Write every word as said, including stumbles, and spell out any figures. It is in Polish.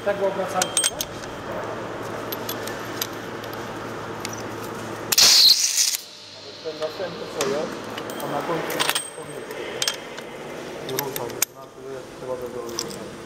Tak go obracamy, tak? Ten następny co jest, a na końcu jest pomiędzy. I ruszał, to znaczy, że trzeba go wyruszać.